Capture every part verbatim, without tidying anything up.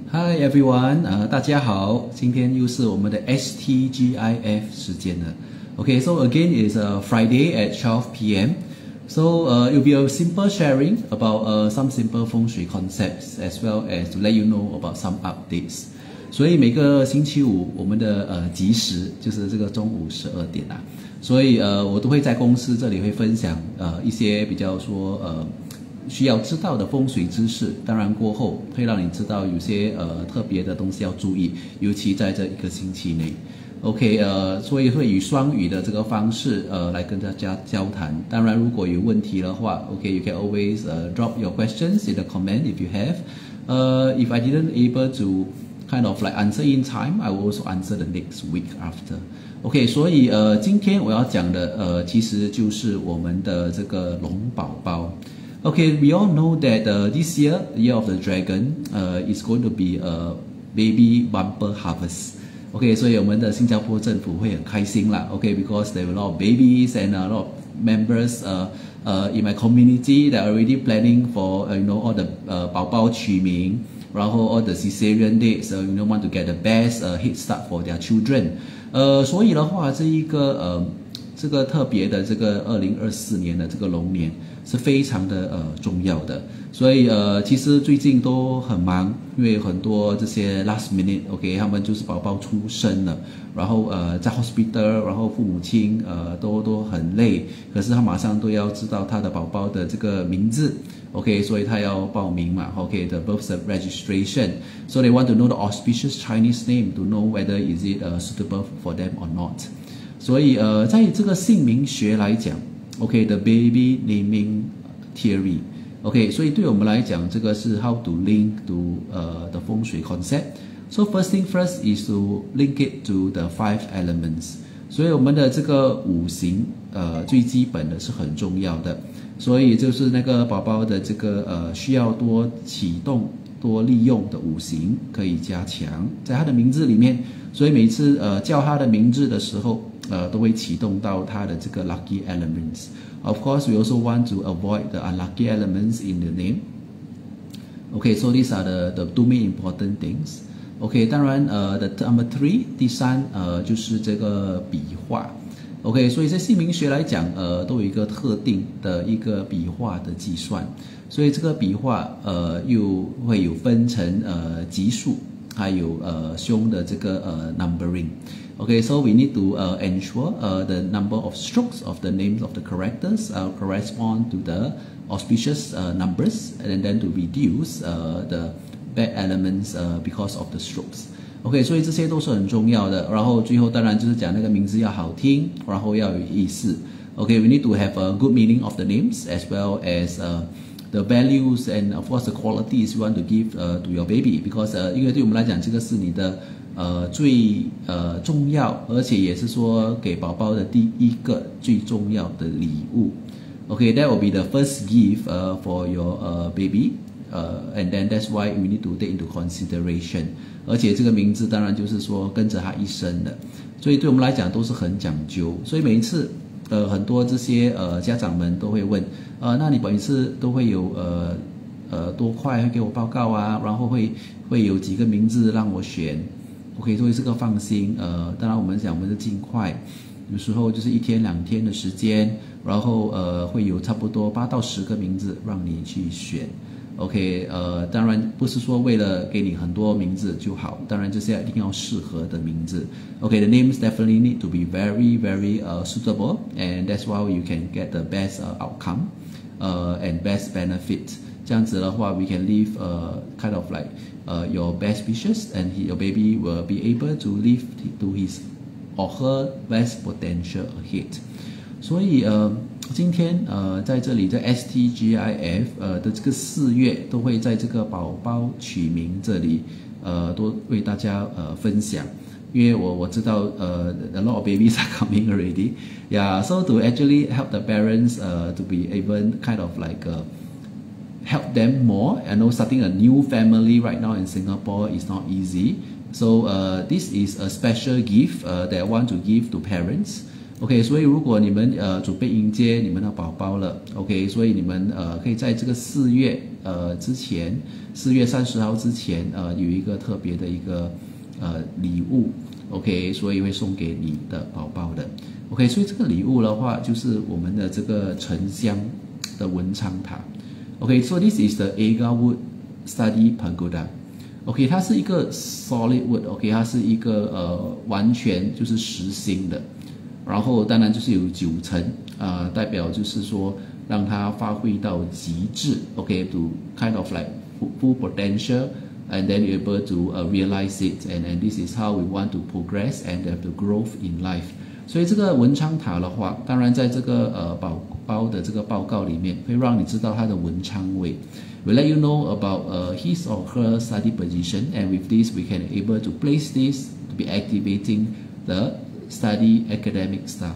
Hi everyone， 呃，大家好，今天又是我们的 S T G I F 时间了。Okay, so again it's a Friday at twelve p m So uh, it will be a simple sharing about uh, some simple Feng Shui concepts as well as to let you know about some updates. 所以每个星期五我们的呃吉时就是这个中午十二点啊，所以呃我都会在公司这里会分享呃一些比较说呃。需要知道的风水知识，当然过后会让你知道有些呃特别的东西要注意，尤其在这一个星期内。OK， 呃，所以会以双语的这个方式呃来跟大家交谈。当然，如果有问题的话 ，OK，you can always uh, drop your questions in the comment if you have. Uh, if I didn't able to kind of like answer in time, I will also answer the next week after. OK， 所以呃今天我要讲的呃其实就是我们的这个龙宝宝。Okay, we all know that uh, this year, the year of the dragon, uh, is going to be a baby bumper harvest. Okay, 所以我们的新加坡政府会很开心啦。Okay, because there are a lot of babies and a lot of members uh, uh, in my community that are already planning for uh, you know all the uh, 宝宝起名，然后 all the cesarean dates, uh, you know want to get the best uh, head start for their children. 呃，所以的话，这一个呃。这个特别的这个二零二四年的这个龙年是非常的呃重要的，所以呃其实最近都很忙，因为很多这些 last minute，OK， 他们就是宝宝出生了，然后呃在 hospital， 然后父母亲呃都都很累，可是他马上都要知道他的宝宝的这个名字 ，OK， 所以他要报名嘛 ，OK，the birth registration，so they want to know the auspicious Chinese name to know whether is it uh, suitable for them or not。所以呃，在这个姓名学来讲 ，OK，the baby naming theory，OK， 所以对我们来讲，这个是 how to link to 呃 the 风水 concept。So first thing first is to link it to the five elements。所以我们的这个五行呃最基本的是很重要的，所以就是那个宝宝的这个呃需要多启动。多利用的五行可以加强在他的名字里面，所以每次呃叫他的名字的时候，呃都会启动到他的这个 lucky elements. Of course, we also want to avoid the unlucky elements in the name. Okay, so these are the the two main important things. Okay, 当然呃 the number three 第三呃就是这个笔画。OK， 所以在姓名学来讲，呃，都有一个特定的一个笔画的计算，所以这个笔画呃又会有分成呃级数，还有呃凶的这个呃 numbering。Okay, so we need to uh, ensure uh, the number of strokes of the names of the characters uh, correspond to the auspicious uh, numbers, and then to reduce uh, the bad elements uh, because of the strokes.OK， 所以这些都是很重要的。然后最后当然就是讲那个名字要好听，然后要有意思。OK， we need to have a good meaning of the names as well as uh, the values and of course the qualities you want to give uh, to your baby because 呃，因为对我们来讲，这个是你的呃最呃重要，而且也是说给宝宝的第一个最重要的礼物。OK，that will be the first gift uh, for your uh, baby. Uh, and then that's why we need to take into consideration. 而且这个名字当然就是说跟着他一生的，所以对我们来讲都是很讲究。所以每一次，呃，很多这些呃家长们都会问，呃，那你每一次都会有呃呃多快会给我报告啊？然后会会有几个名字让我选 ？OK， 所以这个放心。呃，当然我们讲我们是尽快，有时候就是一天两天的时间，然后呃会有差不多八到十个名字让你去选。OK， 呃，当然不是说为了给你很多名字就好，当然就是要一定要适合的名字。OK，the names definitely need to be very, very uh, suitable, and that's why you can get the best uh, outcome, uh, and best benefit. 这样子的话 ，we can live uh, kind of like uh, your best wishes, and he, your baby will be able to live to his or her best potential ahead. 所以呃。今天呃，在这里在 S T G I F 呃的这个四月都会在这个宝宝取名这里呃多为大家呃分享，因为我我知道呃 a lot of babies are coming already, yeah. So to actually help the parents uh to be even kind of like uh, help them more. I know starting a new family right now in Singapore is not easy. So uh, this is a special gift uh, that I want to give to parents. OK， 所以如果你们呃准备迎接你们的宝宝了 ，OK， 所以你们呃可以在这个四月呃之前，四月三十号之前呃有一个特别的一个呃礼物 ，OK， 所以会送给你的宝宝的 ，OK， 所以这个礼物的话就是我们的这个沉香的文昌塔 ，OK，so this is the Agar Wood Study Pagoda。OK， 它是一个 solid wood，OK， 它是一个呃完全就是实心的，然后当然就是有九层，呃，代表就是说让它发挥到极致 ，OK，to kind of like full potential， and then you're able to uh, realize it， and and this is how we want to progress and have the growth in life。所以这个文昌塔的话，当然在这个呃宝宝的这个报告里面，会让你知道它的文昌位。We'll let you know about uh, his or her study position, and with this we can able to place this to be activating the study academic stuff.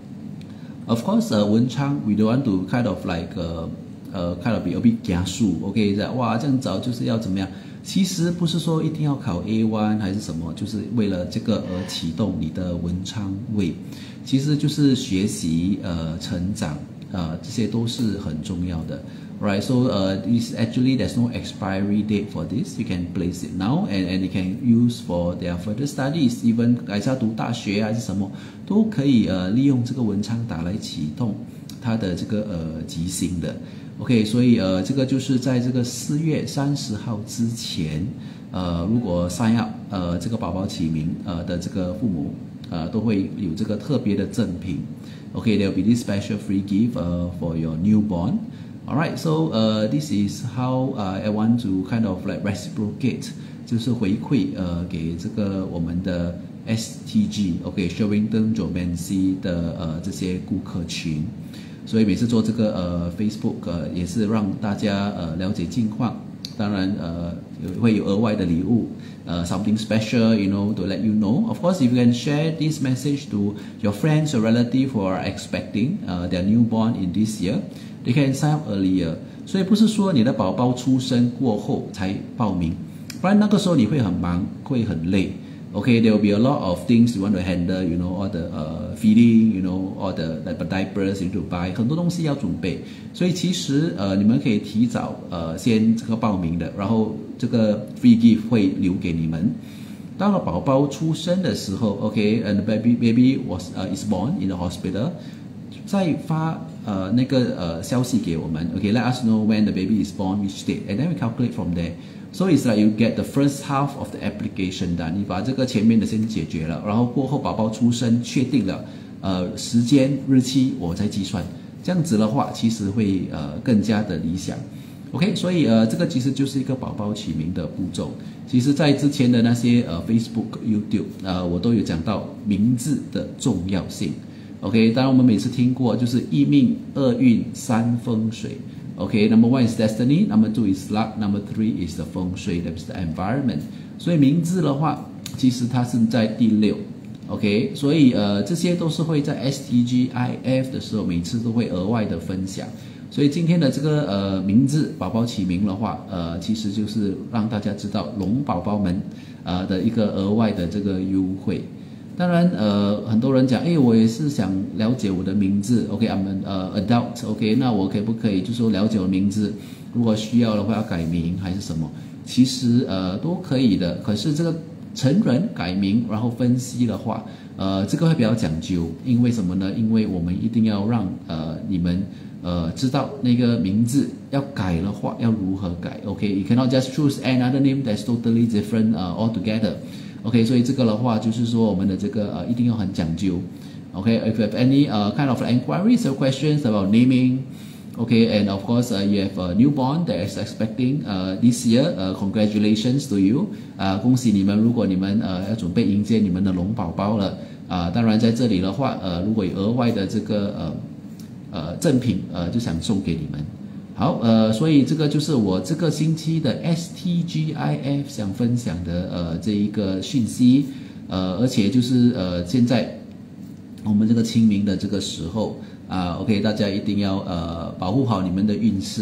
Of course, uh, 文昌 we don't want to kind of like uh, uh, kind of be a bit 加速 ，OK， 在哇这样早就是要怎么样？其实不是说一定要考 A 一 还是什么，就是为了这个而启动你的文昌位，其实就是学习呃成长呃这些都是很重要的。Right, so uh, this actually there's no expiry date for this. You can place it now, and and you can use for their further studies. Even 改下读大学还是什么，都可以呃利用这个文昌塔来启动它的这个呃吉星的。OK， 所以呃这个就是在这个四月三十号之前，呃如果 sign up 呃这个宝宝起名呃的这个父母呃都会有这个特别的赠品。OK, there will be this special free gift uh, for your newborn.Alright, so uh, this is how uh, I want to kind of like reciprocate， 就是回馈呃给这个我们的 S T G OK Sherwin Geomancy 的呃这些顾客群，所以每次做这个呃 Facebook 呃也是让大家呃了解近况，当然呃会有额外的礼物。Uh, something special, you know, to let you know. Of course, if you can share this message to your friends or relatives who are expecting uh, their newborn in this year, they can sign up earlier. 所以不是说你的宝宝出生过后才报名，不然那个时候你会很忙，会很累。Okay, there will be a lot of things you want to handle, you know, all the uh, feeding, you know, all the, the diapers you need to buy， 很多东西要准备。所以其实呃你们可以提早呃先这个报名的，然后这个 free gift 会留给你们。当了宝宝出生的时候 ，OK， and baby baby was uh, is born in the hospital， 再发呃那个呃消息给我们 ，OK， let us know when the baby is born, which date, and then we calculate from there。So it's like you get the first half of the application done， 你把这个前面的先解决了，然后过后宝宝出生确定了，呃时间日期我再计算，这样子的话其实会呃更加的理想。OK， 所以呃这个其实就是一个宝宝起名的步骤。其实在之前的那些呃 Facebook、YouTube 呃我都有讲到名字的重要性。OK， 当然我们每次听过就是一命、二运、三风水。Okay, number one is destiny, number two is luck, number three is the Feng Shui, that's the environment. 所以名字的话，其实它是在第六 ，OK， 所以呃这些都是会在 S T G I F 的时候每次都会额外的分享。所以今天的这个呃名字宝宝起名的话，呃其实就是让大家知道龙宝宝们呃的一个额外的这个优惠。当然，呃，很多人讲，哎，我也是想了解我的名字 ，OK，I'm an 呃 adult，OK， 那我可不可以就说了解我的名字？如果需要的话，要改名还是什么？其实呃都可以的。可是这个成人改名，然后分析的话，呃，这个会比较讲究，因为什么呢？因为我们一定要让呃你们呃知道那个名字要改的话要如何改 ，OK，you cannot just choose another name that's totally different uh, altogether。OK， 所以这个的话就是说我们的这个呃一定要很讲究。Okay, if you have any uh, kind of inquiries or questions about naming, okay, and of course uh, you have a newborn that is expecting uh, this year, uh, congratulations to you. 啊、呃，恭喜你们！如果你们呃要准备迎接你们的龙宝宝了，啊、呃，当然在这里的话，呃，如果有额外的这个呃呃赠品，呃，就想送给你们。好，呃，所以这个就是我这个星期的 S T G I F 想分享的呃这一个讯息，呃，而且就是呃现在我们这个清明的这个时候啊 ，OK， 大家一定要呃保护好你们的运势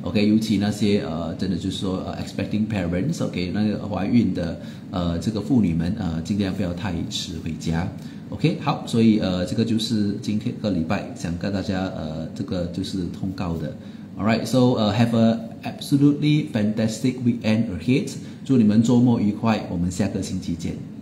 OK， 尤其那些呃，真的就是说呃 expecting parents，OK， 那个怀孕的呃这个妇女们呃，尽量不要太迟回家。OK， 好，所以呃这个就是今天个礼拜想跟大家呃这个就是通告的。Alright, so uh, have a absolutely fantastic weekend ahead. 祝你们周末愉快，我们下个星期见。